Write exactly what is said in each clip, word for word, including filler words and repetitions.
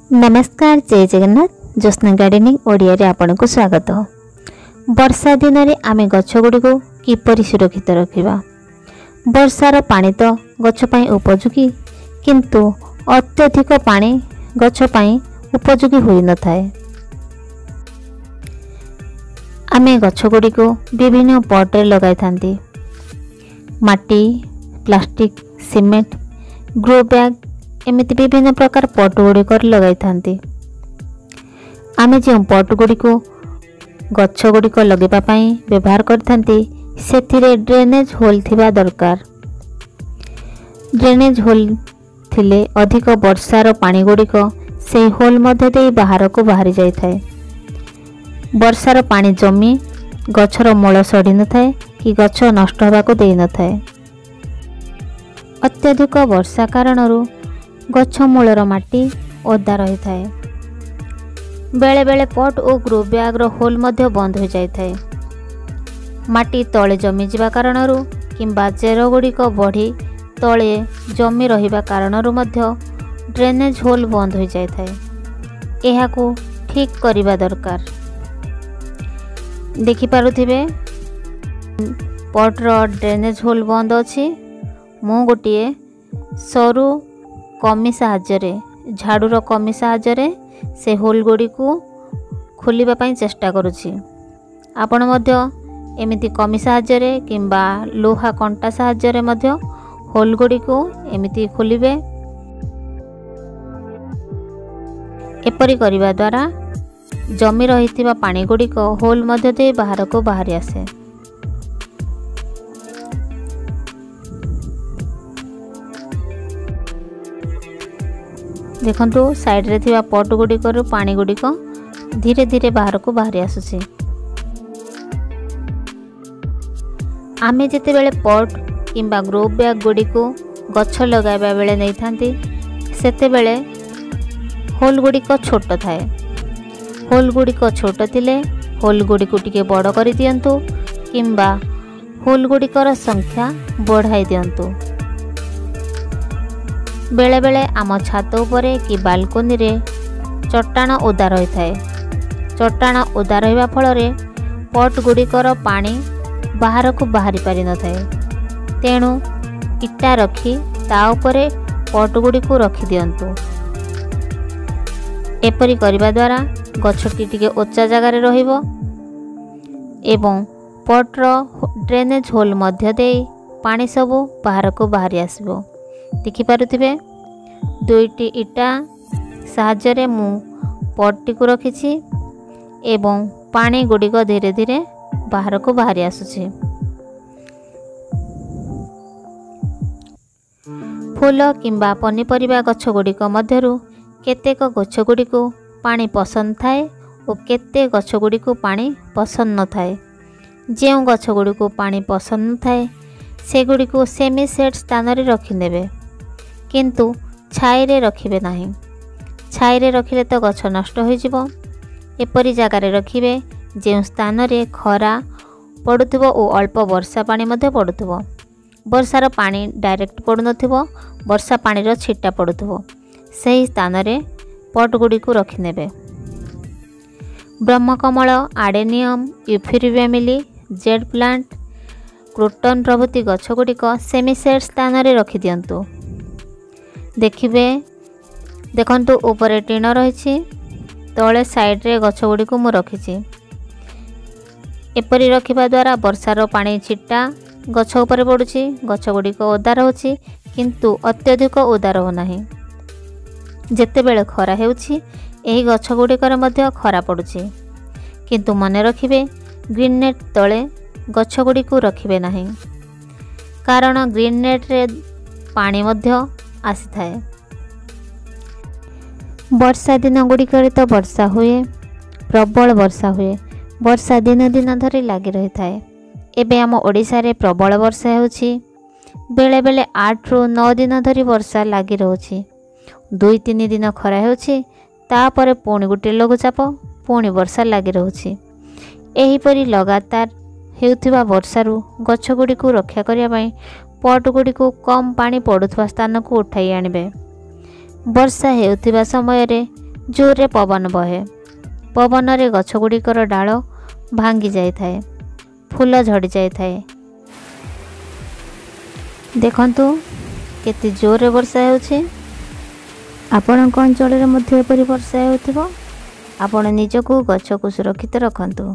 नमस्कार, जय जगन्नाथ। ज्योत्स्ना गार्डनिंग ओडिया रे आपन को स्वागत। वर्षा दिन रे आमे गछ गुडी को किपरि सुरक्षित रखिबा। वर्षार पानी तो गछ पई उपयोगी, किंतु अत्यधिक पानी गछ पई उपयोगी होई न थाए। आमे गछ गुडी को विभिन्न पॉट रे लगाई थांती। माटी, प्लास्टिक, सीमेंट, ग्रो बैग एमिति विभिन्न प्रकार पट गुड़िक लगाई थांती। आमे जो पट गुड़िक गछ गुड़िक लगेबा पई व्यवहार करथांती, सेथिरे ड्रेनेज होल थिबा दरकार। ड्रेनेज होल थिले अधिक वर्षार पानी गुड़िक से होल मध्य दे बाहर को बाहरी जाई थाए। वर्षार पानी जमी गछर मूल सड़ी न थाए कि गछ नष्ट होबा को देई न थाए। अत्यधिक वर्षा कारणरू गछ मूलर माटी ओदा रही थाए। बेले बेले पट और ग्रो बैग होल मध्य बंद हो जाए थाए। माटी तले जमी जिबा कारणरू किंबा चेर गुड़िक बढ़ी तले जमी रहिबा कारणरू मध्य ड्रेनेज होल बंद हो जाए थाए। एहाकू ठीक करिबा दरकार। देखि पारुथिबे पटर ड्रेनेज होल बंद अछि। मु गोटिए सरू कमी साहाय्य झाड़ूर कमी साहाय्य से होल गुड़ी को खोलिबा पई चेष्टा करुछि। आपण मध्य एमिति कमी साहाय्य किंबा लोहा कंटा साहाय्य मध्य होल गुड़ी को एमिति खोलिबे। एपरि करिबा द्वारा जमी रहिथिबा पानी गुड़ी को होल मध्य दे बाहर को बाहरी आसे। देखंतु साइड रे थिबा पट गुड़ी को पानी गुड़ी को धीरे धीरे बाहर को बाहरी आसुछि। आमे जेते बेले पट किंबा ग्रो बैग गुड़ी को गछ लगाइबा बेले नै थांती, सेते बेले होल गुड़ी को छोट थाए। होल गुड़ी को छोट थिले होल गुड़ी को टिके बड़ करि दियंतु किंबा होल गुड़ी को संख्या बढ़ाई दियंतु। बेले बेले आम छात उपरे कि बालकोनी रे चट्टाण ओदा रही थाए। चट्टाण ओदा रहिबा फଳରେ पट गुड़िकर पानी बाहर को बाहरी पारि न थाए। तेणु इटा रखी ता उपरे पट गुड़ी को रखी दियंतु। एपरि करिबा द्वारा गछटी टिके उच्चा जगह रे रहिबो एवं पटर ड्रेनेज होल मध्य दे पानी सबु बाहर को बाहरी आसिबो। देखि पारुथिबे दुईटी इटा साहाय्य मु पटटी को रखिछि एवं पानी गुड़िक धीरे धीरे बाहर को बाहरी आसुछि। फूल किंबा पनीपरिबा गछ गुड़िक मध्यरु केतेक गछ गुड़िक पानी पसंद थाए और केते गछ गुड़िक पानी पसंद न थाए। जेउ गछ गुड़िक पानी पसंद न थाए से गुड़िक सेमी सेट स्थान रे रखिनेबे, किंतु छाई रे रखिबे नाही। छाई रे रखिले तो गछ नष्ट हो जिवो। एपरि जगह रे रखिबे जे स्थान रे खरा पडुथिबो ओ अल्प वर्षा पानी मध्ये पडुथिबो। वर्षार पानी डायरेक्ट पडु नथिबो, वर्षा पानी रो छिटा पडुथिबो। सही स्थान रे पट गुडी को रखिनेबे। ब्रह्मकमल, adenium, euphorbia, jade plant, croton प्रभृति गछ गुड़िक सेमी सेट स्थान रे रखि दियंतु। देखिबे देखंतु ऊपर टीण रही, तले साइड रे गछ गुड़िक मु रखिछि। एपरि रखिबा द्वारा वर्षार पानी छिटा गछ ऊपर पडुछि। गछ गुड़िक ओदा रहउछि, किंतु अत्यधिक ओदा रहो नाही। जेते बेले खरा हेउछि एही गछ गुड़िकर मध्य खरा पडुछि, किंतु मने रखिबे ग्रीन नेट तले गछ गुड़िक रखिबे नाही, कारण ग्रीन नेट रे पानी मध्य आसी थाए। वर्षा दिन गुड़िक तो वर्षा हुए, प्रबल वर्षा हुए। वर्षा दिन दिन धरी लगी रही थाए। एबे आम ओडिशा रे प्रबल वर्षा हेउछि। बेले बेले आठ रु नौ दिन धरी वर्षा लगी रहुछि। दुई तीन दिन खरा हेउछि, तापरे पुणी गोटे लघुचाप, पुणी वर्षा लगी रहुछि। एहीपरि लगातार हेउथिबा वर्षारू गछ गुड़िक रक्षा करिया पई पट गुड़िक कम पानी पड़ुथबा स्थान को उठाई आनिबे। वर्षा हेउथिबा समय रे जोरे पवन बहे। पवन रे गछ गुड़िकर डाल भांगी जाए, फूल झड़ी जाए। देखंतु केते जोरे वर्षा होछि। आपण अंचल में एपरी वर्षा होथिबो। आपण निजको गछ को सुरक्षित रखंतु।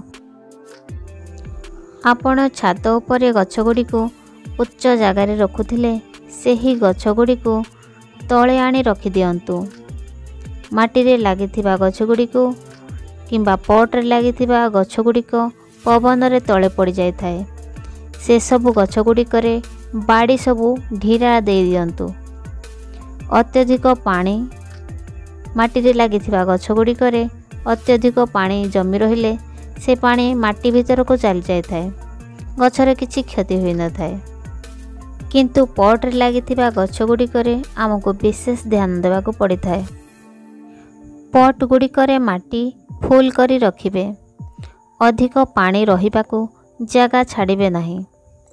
आपण छात उपरे गछ गुड़ी को उच्च जगार रखुथिले सेही गछ गुड़ी को तले आनी रखि दियंतु। माटी रे लागिथिबा गछ गुड़ी को किंबा पट रे लागिथिबा गछ गुड़ी को पवन रे तले पड़ी जाय थाए। से सबु गछ गुड़ी करे बाड़ी सबु ढीरा दे दियंतु। अत्यधिक पानी माटी रे लागिथिबा गछ गुड़ी करे अत्यधिक पानी जमी रहिले से पानी माटी भीतर को चली जाए थाए। गछरे किछि क्षति होई न थाए। किंतु पट रे लागिथिबा गछ गुड़ी करे आमको विशेष ध्यान देवा को पड़ी थाए। पट गुड़ी करे माटी फुल करी रखिबे। अधिक पानी रहिबा को जगह छाड़िबे नहीं।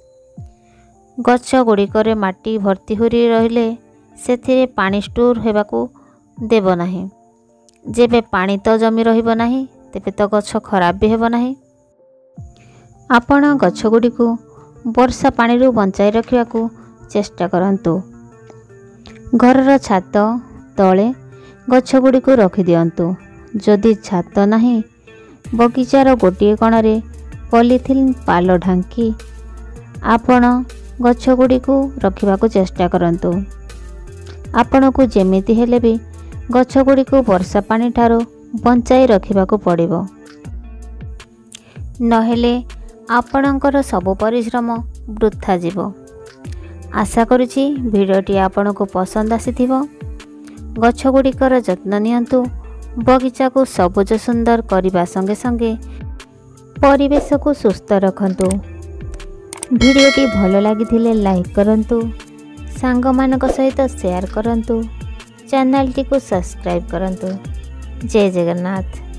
गछ गुड़ी करे माटी भर्ती होरी रहिले सेथिरे पानी स्टोर हेबा को देबो नहीं। जेबे पानी तो जमी रहिबो नहीं तेबे तो गछ खराब भी हेबो नहीं। आपण गछ गुड़ी को वर्षा पानी रू बंचाई रखिबा को चेष्टा करंतु। घरर छात तले गछ गुड़ी को रखि दियंतु। जदि छात नहीं बगीचार गोटे कोणरे पॉलीथिन पाल ढांकी आपण गछ गुड़ी को रखिबा को चेष्टा करंतु। आपण को जेमिति हेले भी गछ गुड़ी को वर्षा पानी ठारो बंचाई रखिबा को पड़िबो। नहेले आपणकर सब परिश्रम वृथा जीवो। आशा करुछि भिडियोटी आपण को पसंद आसीथिबो। गछ गुड़िकर जत्न नियंतु। बगीचा को सबुज सुंदर करने संगे संगे परिवेश को सुस्थ रखंतु। भिडियोटी भल लगी लाइक करंतु, सांग मानक सहित शेयर करंतु, चैनल टी को सब्सक्राइब करंतु। जय जगन्नाथ।